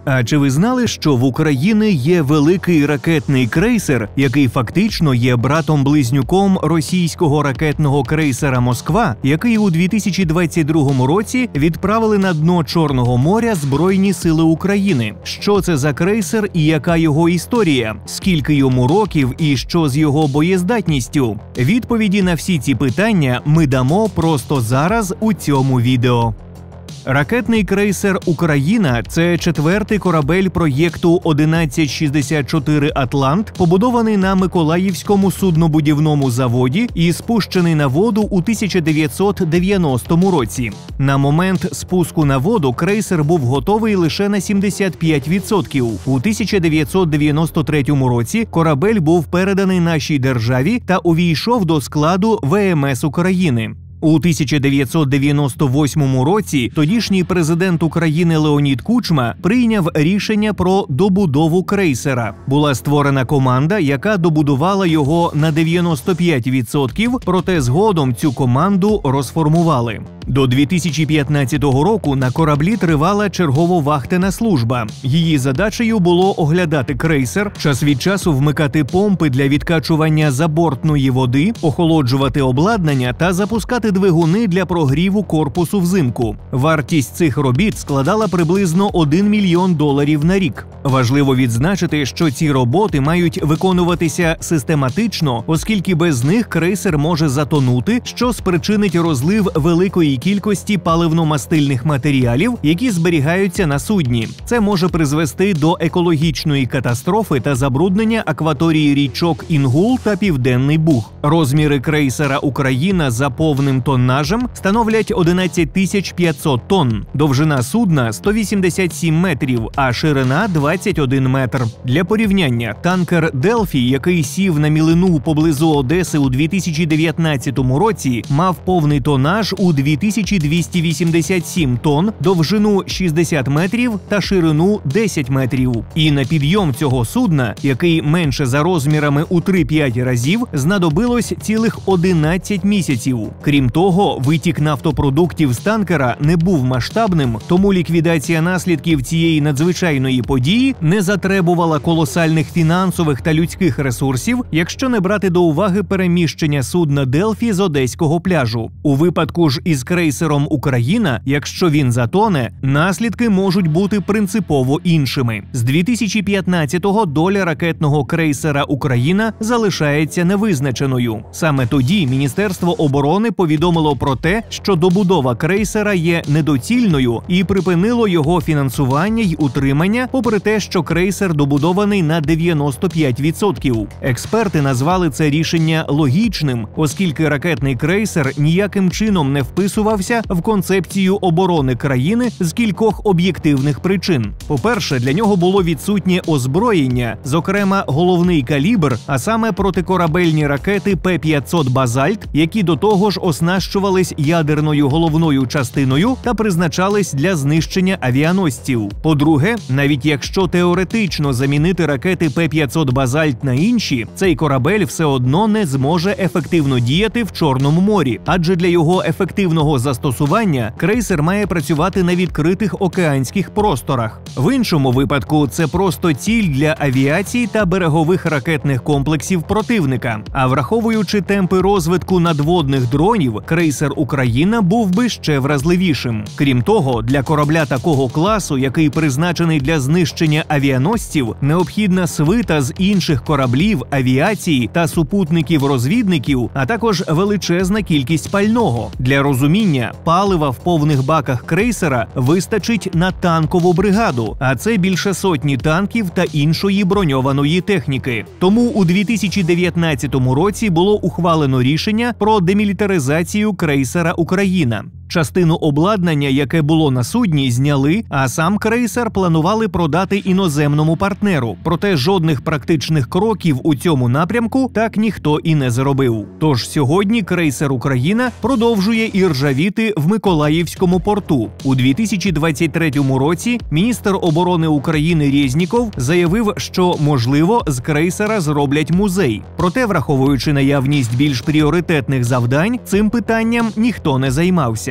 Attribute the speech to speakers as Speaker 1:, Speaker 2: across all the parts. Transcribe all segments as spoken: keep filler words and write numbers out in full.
Speaker 1: А чи ви знали, що в Україні є великий ракетний крейсер, який фактично є братом-близнюком російського ракетного крейсера «Москва», який у дві тисячі двадцять другому році відправили на дно Чорного моря Збройні сили України? Що це за крейсер і яка його історія? Скільки йому років і що з його боєздатністю? Відповіді на всі ці питання ми дамо просто зараз у цьому відео. Ракетний крейсер «Україна» – це четвертий корабель проєкту одинадцять шістдесят чотири «Атлант», побудований на Миколаївському суднобудівному заводі і спущений на воду у тисяча дев'ятсот дев'яностому році. На момент спуску на воду крейсер був готовий лише на сімдесят п'ять відсотків. У тисяча дев'ятсот дев'яносто третьому році корабель був переданий нашій державі та увійшов до складу Ве Ем Ес України. У тисяча дев'ятсот дев'яносто восьмому році тодішній президент України Леонід Кучма прийняв рішення про добудову крейсера. Була створена команда, яка добудувала його на дев'яносто п'ять відсотків, проте згодом цю команду розформували. До дві тисячі п'ятнадцятого року на кораблі тривала чергово-вахтенна служба. Її задачею було оглядати крейсер, час від часу вмикати помпи для відкачування забортної води, охолоджувати обладнання та запускати двигуни для прогріву корпусу взимку. Вартість цих робіт складала приблизно один мільйон доларів на рік. Важливо відзначити, що ці роботи мають виконуватися систематично, оскільки без них крейсер може затонути, що спричинить розлив великої кількості паливно-мастильних матеріалів, які зберігаються на судні. Це може призвести до екологічної катастрофи та забруднення акваторії річок Інгул та Південний Буг. Розміри крейсера «Україна» за повним тоннажем становлять одинадцять тисяч п'ятсот тонн. Довжина судна – сто вісімдесят сім метрів, а ширина – двадцять один метр. Для порівняння, танкер «Делфі», який сів на мілину поблизу Одеси у дві тисячі дев'ятнадцятому році, мав повний тоннаж у дві тисячі двісті вісімдесят сім тонн, довжину шістдесят метрів та ширину десять метрів. І на підйом цього судна, який менше за розмірами у три-п'ять разів, знадобилось цілих одинадцять місяців. Крім того, витік нафтопродуктів з танкера не був масштабним, тому ліквідація наслідків цієї надзвичайної події не затребувала колосальних фінансових та людських ресурсів, якщо не брати до уваги переміщення судна «Делфі» з одеського пляжу. У випадку ж із крейсером «Україна», якщо він затоне, наслідки можуть бути принципово іншими. З дві тисячі п'ятнадцятого доля ракетного крейсера «Україна» залишається невизначеною. Саме тоді Міністерство оборони повідомило про те, що добудова крейсера є недоцільною і припинило його фінансування й утримання, попри те, що крейсер добудований на дев'яносто п'ять відсотків. Експерти назвали це рішення логічним, оскільки ракетний крейсер ніяким чином не вписувався в концепцію оборони країни з кількох об'єктивних причин. По-перше, для нього було відсутнє озброєння, зокрема головний калібр, а саме протикорабельні ракети Пе п'ятсот «Базальт», які до того ж оснащувались ядерною головною частиною та призначались для знищення авіаносців. По-друге, навіть якщо теоретично замінити ракети Пе п'ятсот «Базальт» на інші, цей корабель все одно не зможе ефективно діяти в Чорному морі, адже для його ефективного застосування крейсер має працювати на відкритих океанських просторах. В іншому випадку це просто ціль для авіації та берегових ракетних комплексів противника. А враховуючи темпи розвитку надводних дронів, крейсер «Україна» був би ще вразливішим. Крім того, для корабля такого класу, який призначений для знищення авіаносців, необхідна свита з інших кораблів, авіації та супутників-розвідників, а також величезна кількість пального. Для розуміння, палива в повних баках крейсера вистачить на танкову бригаду, а це більше сотні танків та іншої броньованої техніки. Тому у дві тисячі дев'ятнадцятому році було ухвалено рішення про демілітаризацію крейсера «Україна». Частину обладнання, яке було на судні, зняли, а сам крейсер планували продати іноземному партнеру. Проте жодних практичних кроків у цьому напрямку так ніхто і не зробив. Тож сьогодні крейсер «Україна» продовжує іржавіти в Миколаївському порту. У дві тисячі двадцять третьому році міністр оборони України Резніков заявив, що, можливо, з крейсера зроблять музей. Проте, враховуючи наявність більш пріоритетних завдань, цим питанням ніхто не займався.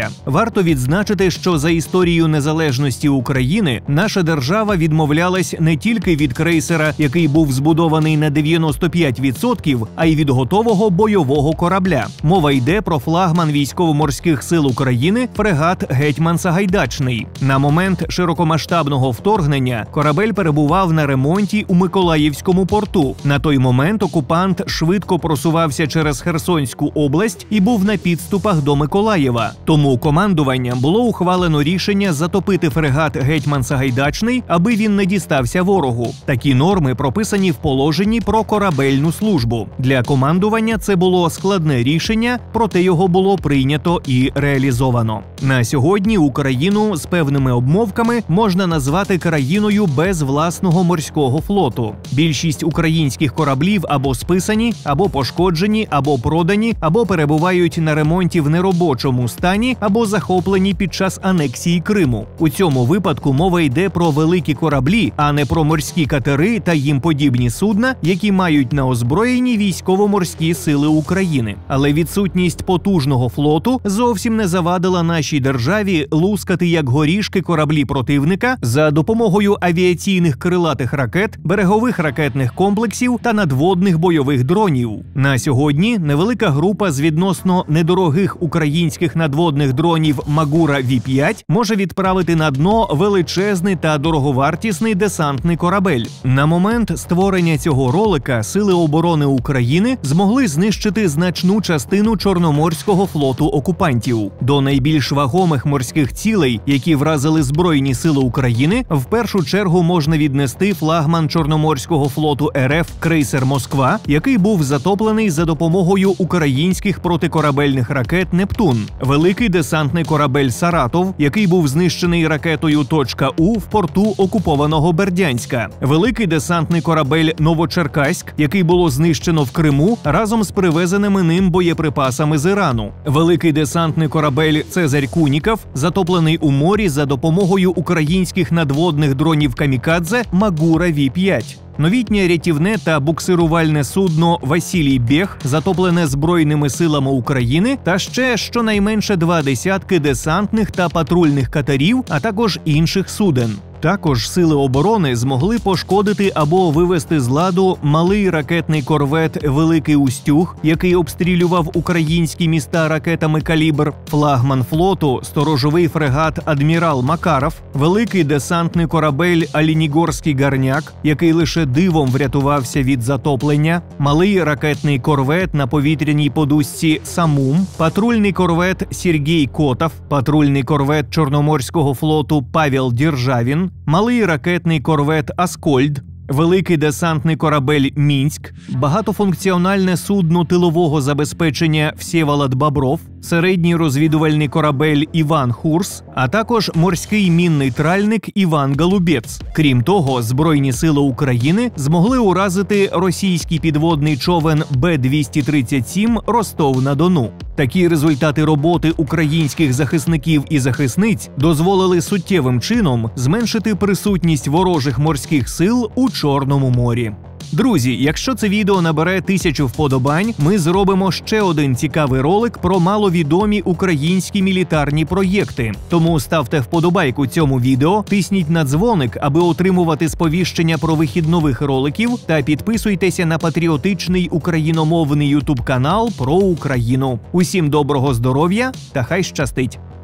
Speaker 1: Запоріжжя. Варто відзначити, що за історію незалежності України наша держава відмовлялась не тільки від крейсера, який був збудований на дев'яносто п'ять відсотків, а й від готового бойового корабля. Мова йде про флагман військово-морських сил України фрегат «Гетьман Сагайдачний». На момент широкомасштабного вторгнення корабель перебував на ремонті у Миколаївському порту. На той момент окупант швидко просувався через Херсонську область і був на підступах до Миколаєва. Тому командуванням було ухвалено рішення затопити фрегат «Гетьман Сагайдачний», аби він не дістався ворогу. Такі норми прописані в положенні про корабельну службу. Для командування це було складне рішення, проте його було прийнято і реалізовано. На сьогодні Україну з певними обмовками можна назвати країною без власного морського флоту. Більшість українських кораблів або списані, або пошкоджені, або продані, або перебувають на ремонті в неробочому стані, або захоплені під час анексії Криму. У цьому випадку мова йде про великі кораблі, а не про морські катери та їм подібні судна, які мають на озброєнні військово-морські сили України. Але відсутність потужного флоту зовсім не завадила нашій державі лускати як горішки кораблі противника за допомогою авіаційних крилатих ракет, берегових ракетних комплексів та надводних бойових дронів. На сьогодні невелика група з відносно недорогих українських надводних дронів Магура Ві п'ять може відправити на дно величезний та дороговартісний десантний корабель. На момент створення цього ролика Сили оборони України змогли знищити значну частину Чорноморського флоту окупантів. До найбільш вагомих морських цілей, які вразили Збройні сили України, в першу чергу можна віднести флагман Чорноморського флоту Ер Еф крейсер «Москва», який був затоплений за допомогою українських протикорабельних ракет «Нептун», великий десантний корабель «Саратов», який був знищений ракетою «Точка У» в порту окупованого Бердянська, великий десантний корабель «Новочеркаськ», який було знищено в Криму разом з привезеними ним боєприпасами з Ірану, великий десантний корабель «Цезарь Куніков», затоплений у морі за допомогою українських надводних дронів «Камікадзе» Магура Ві п'ять. Новітнє рятівне та буксирувальне судно «Василій Бег», затоплене Збройними силами України, та ще щонайменше два десятки десантних та патрульних катерів, а також інших суден. Також Сили оборони змогли пошкодити або вивести з ладу малий ракетний корвет «Великий Устюг», який обстрілював українські міста ракетами «Калібр», флагман флоту сторожовий фрегат «Адмірал Макаров», великий десантний корабель «Алінігорський Гарняк», який лише дивом врятувався від затоплення, малий ракетний корвет на повітряній подушці «Самум», патрульний корвет «Сергій Котов», патрульний корвет Чорноморського флоту «Павел Державін», малий ракетний корвет «Аскольд», великий десантний корабель «Мінськ», багатофункціональне судно тилового забезпечення «Всеволод Бобров», середній розвідувальний корабель «Іван Хурс», а також морський мінний тральник «Іван Голубець». Крім того, Збройні сили України змогли уразити російський підводний човен Бе двісті тридцять сім «Ростов-на-Дону». Такі результати роботи українських захисників і захисниць дозволили суттєвим чином зменшити присутність ворожих морських сил у Чорному морі. Друзі, якщо це відео набере тисячу вподобань, ми зробимо ще один цікавий ролик про маловідомі українські мілітарні проєкти. Тому ставте вподобайку цьому відео, тисніть на дзвоник, аби отримувати сповіщення про вихід нових роликів, та підписуйтеся на патріотичний україномовний ютуб канал про Україну. Усім доброго здоров'я та хай щастить!